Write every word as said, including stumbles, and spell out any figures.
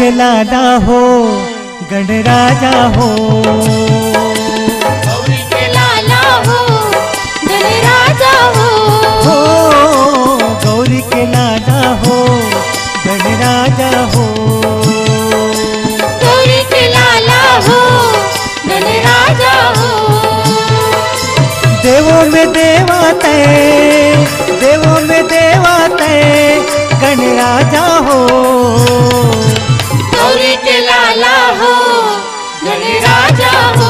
के लाला हो गणराजा हो, गौरी के लाला हो गणराजा हो, हो गौरी के लाला हो गणराजा हो, गौरी के लाला हो गणराजा हो। देवों में देवा तय, देवों में देवा तय गणराजा हो, गौरी के लाला हो गणराजा हो।